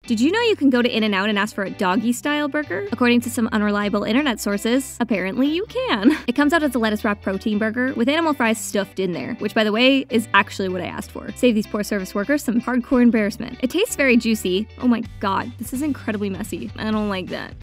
Did you know you can go to In-N-Out and ask for a doggy-style burger? According to some unreliable internet sources, apparently you can. It comes out as a lettuce-wrapped protein burger with animal fries stuffed in there, which, by the way, is actually what I asked for. Save these poor service workers some hardcore embarrassment. It tastes very juicy. Oh my god, this is incredibly messy. I don't like that.